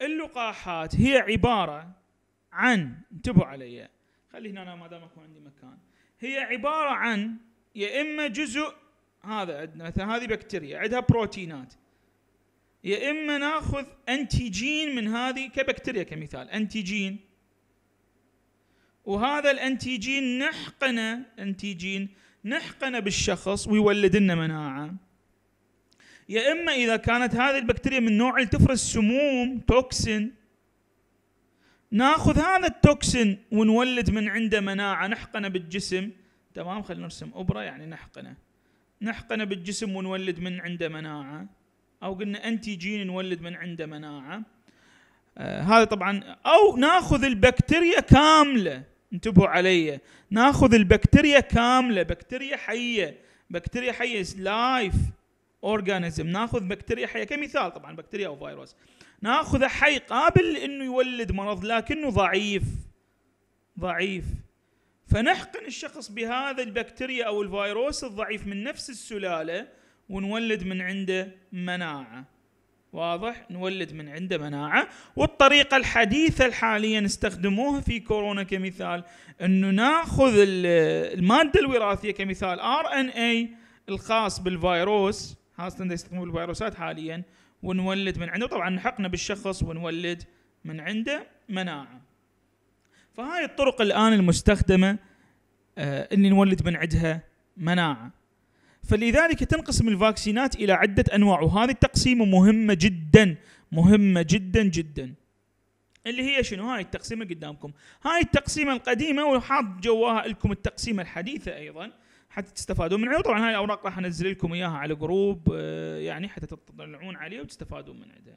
اللقاحات هي عبارة عن، انتبهوا علي، خلي هنا أنا ما دام أكون عندي مكان، هي عبارة عن يا إما جزء، هذا عندنا مثلا هذه بكتيريا عندها بروتينات، يا إما ناخذ أنتيجين من هذه كبكتيريا كمثال أنتيجين، وهذا الأنتيجين نحقنه بالشخص ويولد لنا مناعة، يا إما إذا كانت هذه البكتيريا من نوع اللي تفرز سموم توكسين، ناخذ هذا التوكسين ونولد من عنده مناعة، نحقنه بالجسم. تمام، خلينا نرسم أبرة يعني نحقنه بالجسم ونولد من عنده مناعة، أو قلنا أنتيجين نولد من عنده مناعة. هذا طبعا، أو ناخذ البكتيريا كاملة، انتبهوا علي، ناخذ البكتيريا كاملة، بكتيريا حية لايف اورجانيزم، ناخذ بكتيريا حية كمثال، طبعا بكتيريا أو فيروس، ناخذ حي قابل انه يولد مرض لكنه ضعيف، فنحقن الشخص بهذا البكتيريا او الفيروس الضعيف من نفس السلالة ونولد من عنده مناعة. واضح؟ نولد من عنده مناعة. والطريقة الحديثة حاليا استخدموها في كورونا كمثال، انه ناخذ المادة الوراثية كمثال RNA الخاص بالفيروس، خاصة يستخدمون الفيروسات حاليا، ونولد من عنده، طبعا نحقنه بالشخص ونولد من عنده مناعة. فهاي الطرق الآن المستخدمة أني نولد من عندها مناعة. فلذلك تنقسم الفاكسينات إلى عدة أنواع، وهذه التقسيمة مهمة جدا جدا. اللي هي شنو؟ هاي التقسيمة قدامكم، هاي التقسيمة القديمة، وحاط جواها لكم التقسيمة الحديثة أيضا حتى تستفادون منها. طبعا هاي الأوراق راح أنزل لكم إياها على جروب يعني حتى تطلعون عليه وتستفادون من عندها.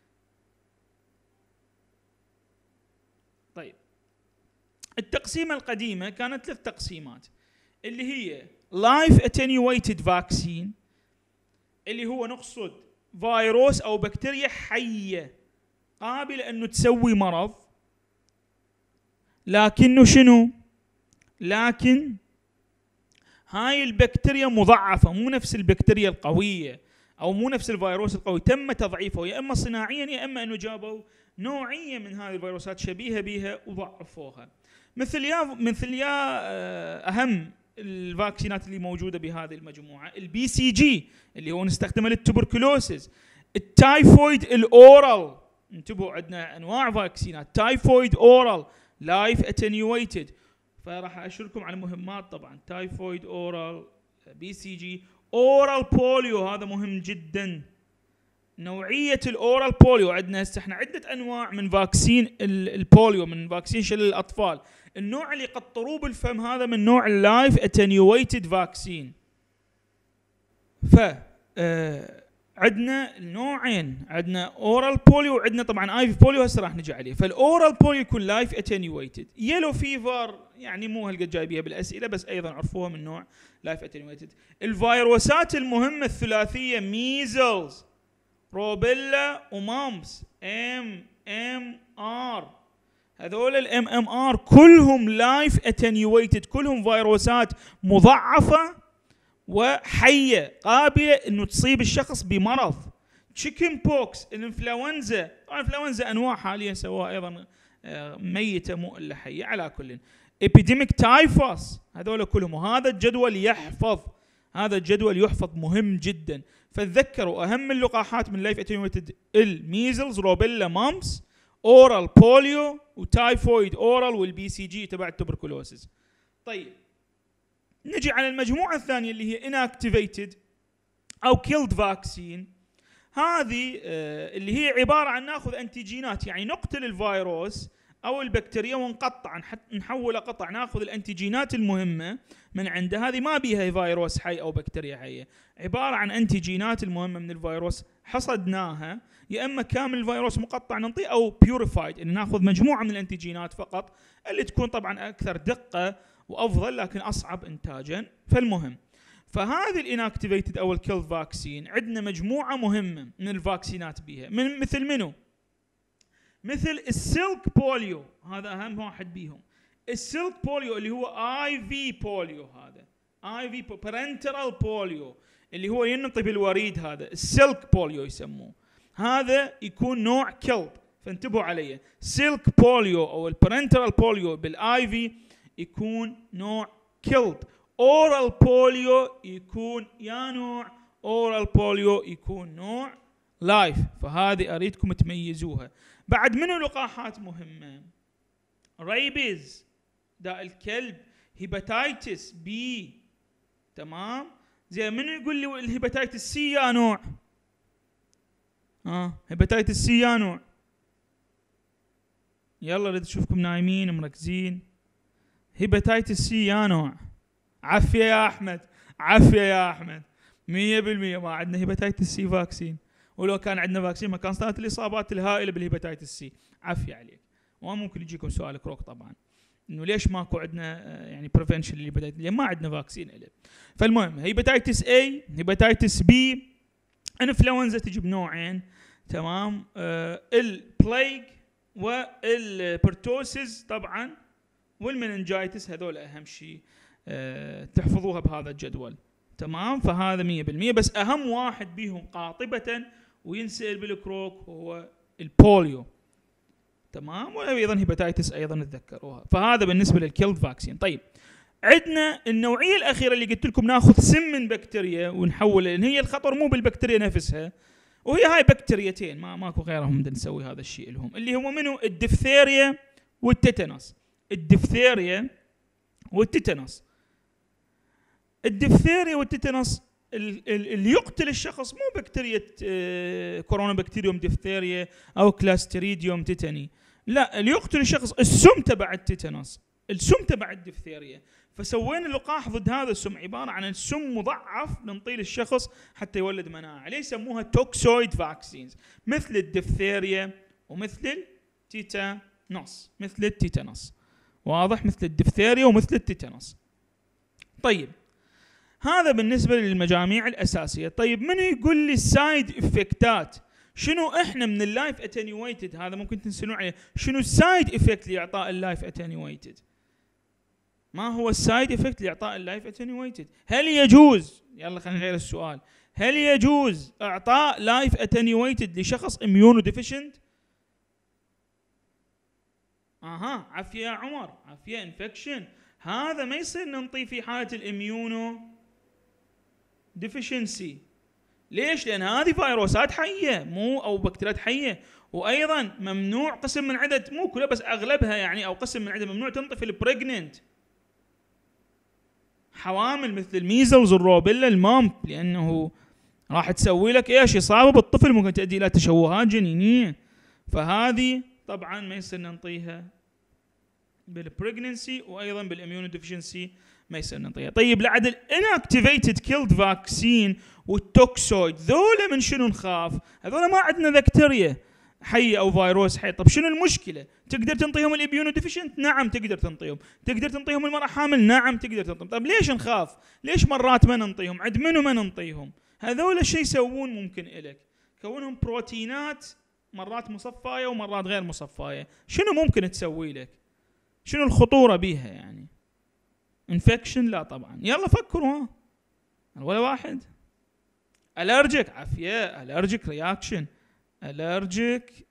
طيب، التقسيمة القديمة كانت 3 تقسيمات، اللي هي Live Attenuated Vaccine، اللي هو نقصد فيروس أو بكتيريا حية قابلة أنه تسوي مرض، لكنه شنو؟ لكن هاي البكتيريا مضعفة، مو نفس البكتيريا القوية أو مو نفس الفيروس القوي، تم تضعيفه يا إما صناعيا يا إما أنه جابوا نوعية من هذه الفيروسات شبيهة بها وضعفوها. مثل أهم الفاكسينات اللي موجودة بهذه المجموعة الBCG اللي هو نستخدمه للتوبركلوسيس، التايفويد الأورال، انتبهوا عندنا أنواع فاكسينات، تايفويد أورال لايف اتنيويتد، فراح أشركم على مهمات طبعا، تايفويد أورال، BCG، أورال بوليو، هذا مهم جدا. نوعية الأورال بوليو عندنا هسه احنا عدة أنواع من فاكسين البوليو، من فاكسين شلل الأطفال. النوع اللي يقطروه بالفم هذا من نوع اللايف اتنيويتد فاكسين. عندنا النوعين، عندنا اورال بوليو وعندنا طبعا ايف بوليو، هسه راح نجي عليه. فالاورال بوليو يكون لايف اتنيويتد. يلو فيفر يعني مو هالقد جايبيها بالاسئله، بس ايضا عرفوها من نوع لايف اتنيويتد. الفيروسات المهمه الثلاثيه، ميزلز، روبيلا ومامس، MMR، هذول MMR كلهم لايف اتنيويتد، كلهم فيروسات مضاعفه وحيه قابله انه تصيب الشخص بمرض. تشيكن بوكس، الانفلونزا، طبعا الانفلونزا انواع حاليا سواء ايضا ميته مو الا حيه، على كل. ابيديميك تايفوس، هذول كلهم. وهذا الجدول يحفظ مهم جدا. فتذكروا اهم اللقاحات من لايف اتنيويتد الميزلز، روبيلا، مامس، اورال بوليو، وتايفويد اورال، والBCG تبع التوبركلوسيس. طيب، نجي على المجموعة الثانية اللي هي inactivated أو killed vaccine. هذه اللي هي عبارة عن ناخذ أنتيجينات، يعني نقتل الفيروس أو البكتيريا ونقطع، نحول قطع، ناخذ الأنتيجينات المهمة من عنده. هذه ما بيها فيروس حي أو بكتيريا حية، عبارة عن أنتيجينات المهمة من الفيروس حصدناها، يا إما كامل الفيروس مقطع ننطيه، أو purified إن ناخذ مجموعة من الأنتيجينات فقط، اللي تكون طبعا أكثر دقة وأفضل لكن أصعب إنتاجا. فالمهم، فهذه الاناكتيفيتد أو الكيل فاكسين عندنا مجموعة مهمة من الفاكسينات بيها، مثل منو؟ مثل السيلك بوليو، هذا أهم واحد بيهم. السيلك بوليو اللي هو IV بوليو، هذا IV بارنترال بوليو اللي هو ينطي بالوريد، هذا السيلك بوليو يسموه. هذا يكون نوع كيلد، فانتبهوا علي. سيلك بوليو او البرنترال بوليو بالاي في يكون نوع كيلد. اورال بوليو يكون يا نوع اورال بوليو يكون نوع لايف. فهذه اريدكم تميزوها. بعد منو لقاحات مهمه؟ ريبيز داء الكلب، هيباتايتس بي، تمام. زي منو يقول لي الهيباتايتس سي يا نوع؟ هيباتايتس سي يا نوع؟ يلا اريد اشوفكم نايمين مركزين. هيباتايتس سي يا نوع؟ عافيه يا احمد، عافيه يا احمد. 100% ما عندنا هيباتايتس سي فاكسين، ولو كان عندنا فاكسين ما كان صارت الاصابات الهائله بالهيباتايتس سي. عافيه عليك. وممكن يجيكم سؤال كروك طبعا انه ليش ماكو عندنا يعني بريفنشن للهيباتايتس، لان ما عندنا فاكسين له. فالمهم هيباتايتس اي، هيباتايتس بي، انفلونزا تجي بنوعين، تمام. البلايج والبرتوسيس طبعا والمننجايتس، هذول اهم شيء تحفظوها بهذا الجدول، تمام. فهذا 100%. بس اهم واحد بيهم قاطبه وينسال بالكروك هو البوليو، تمام. وايضا هيباتايتس ايضا تذكروها. فهذا بالنسبه للكيلد فاكسين. طيب عندنا النوعيه الاخيره اللي قلت لكم ناخذ سم من بكتيريا ونحول، لان هي الخطر مو بالبكتيريا نفسها، وهي هاي بكتيريتين ماكو غيرهم بدنا نسوي هذا الشيء لهم، اللي هو منو؟ الدفتيريا والتيتانوس. الدفتيريا والتيتانوس. الدفتيريا والتيتانوس اللي يقتل الشخص مو بكتيريا كورونا بكتيريوم دفتيريا او كلاستريديوم تيتاني، لا، اللي يقتل الشخص السم تبع التيتانوس، السم تبع الدفتيريا. فسوينا لقاح ضد هذا السم، عباره عن السم مضاعف ننطيه للشخص حتى يولد مناعه. ليه يسموها توكسويد فاكسينز؟ مثل الدفتيريا ومثل التيتانوس، مثل التيتانوس، واضح؟ مثل الدفتيريا ومثل التيتانوس. طيب هذا بالنسبه للمجاميع الاساسيه. طيب من يقول لي السايد افكتات؟ شنو احنا من اللايف اتنيويتد؟ هذا ممكن تنسلون عليه. شنو السايد افكت لاعطاء اللايف اتنيويتد؟ ما هو السايد افكت لاعطاء اللايف اتنيويتد؟ هل يجوز، يلا خلينا نغير السؤال، هل يجوز اعطاء لايف اتنيويتد لشخص اميونو ديفيشنت؟ عافيه يا عمر، عافيه. انفكشن هذا ما يصير ننطيه في حاله الاميونو ديفيشنسي. ليش؟ لان هذه فيروسات حيه مو او بكتيريات حيه، وايضا ممنوع قسم من عدد، مو كلها بس اغلبها يعني، او قسم من عدد ممنوع تنطي في البريجننت، حوامل مثل الميزلز والروبيلا المامب، لانه راح تسوي لك ايش؟ اصابه بالطفل ممكن تؤدي الى تشوهات جنينيه. فهذه طبعا ما يصير ننطيها بالبريجننسي، وايضا بالاميونو ديفيشنسي ما يصير ننطيها. طيب لعد الانكتيفيتد كيلد فاكسين والتوكسويد، ذولا من شنو نخاف؟ هذول ما عندنا بكتيريا حيه او فيروس حي. طب شنو المشكله؟ تقدر تنطيهم الاميونو ديفيشنت؟ نعم تقدر تنطيهم. تقدر تنطيهم المراه حامل؟ نعم تقدر تنطيهم. طب ليش نخاف؟ ليش مرات ما ننطيهم؟ عند منو ما ننطيهم؟ هذول شيء يسوون ممكن إلك كونهم بروتينات مرات مصفايه ومرات غير مصفايه. شنو ممكن تسوي لك؟ شنو الخطوره بيها يعني؟ انفكشن؟ لا طبعا. يلا فكروا ولا واحد. الرجيك؟ عافيه. الرجيك رياكشن، الرجيك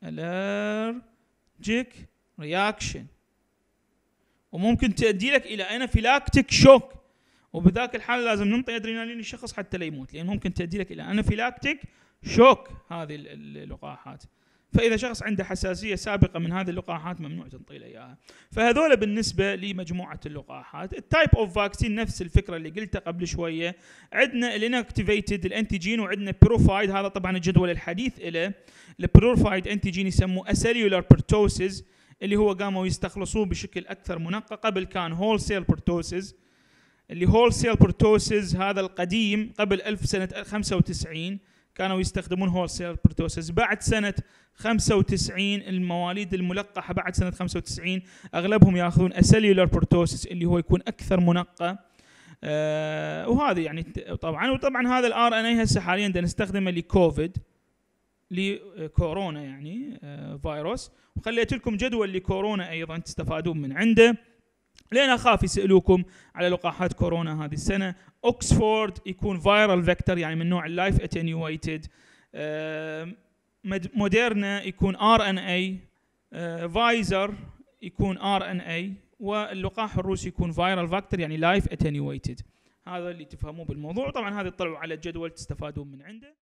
رياكشن، وممكن تؤدي لك الى انافيلاكتيك شوك، وبذاك الحال لازم ننطي ادرينالين للشخص حتى لا يموت، لان ممكن تؤدي لك الى انافيلاكتيك شوك هذه اللقاحات. فاذا شخص عنده حساسيه سابقه من هذه اللقاحات ممنوع تنطي له اياها. فهذول بالنسبه لمجموعه اللقاحات. التايب اوف فاكسين نفس الفكره اللي قلتها قبل شويه. عندنا الانكتيفيتد الانتيجين، وعندنا بيروفايد، هذا طبعا الجدول الحديث له. البيروفايد انتيجين يسموه اسيلولار بيرتوسيس، اللي هو قاموا يستخلصوه بشكل اكثر منقى. قبل كان هول سيل بيرتوسيس، اللي هول سيل بيرتوسيس هذا القديم قبل سنه 95 كانوا يستخدمون هول سيل بيرتوسيس. بعد سنة 95 المواليد الملقحة بعد سنة 95 أغلبهم يأخذون أسيلولار بيرتوسيس اللي هو يكون أكثر منقى. وهذا يعني طبعا هذا الار ان اي هسه حاليا نستخدمه لكوفيد، لكورونا يعني فيروس. وخليت لكم جدول لكورونا أيضا تستفادون من عنده، لين أخاف يسألوكم على لقاحات كورونا هذه السنة. أوكسفورد يكون فايرال فيكتور يعني من نوع اللايف اتنيويتد. موديرنا يكون RNA، فايزر يكون RNA، واللقاح الروسي يكون فايرال فاكتور يعني لايف اتنيويتد. هذا اللي تفهموه بالموضوع. طبعا هذه اطلعوا على الجدول تستفادون من عنده.